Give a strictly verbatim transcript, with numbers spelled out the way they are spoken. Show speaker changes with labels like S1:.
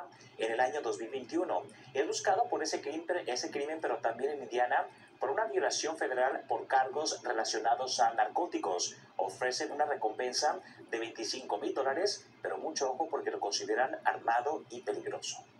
S1: Tampa en el año dos mil veintiuno. Es buscado por ese crimen, ese crimen, pero también en Indiana por una violación federal por cargos relacionados a narcóticos. Ofrecen una recompensa de veinticinco mil dólares, pero mucho ojo porque lo consideran armado y peligroso.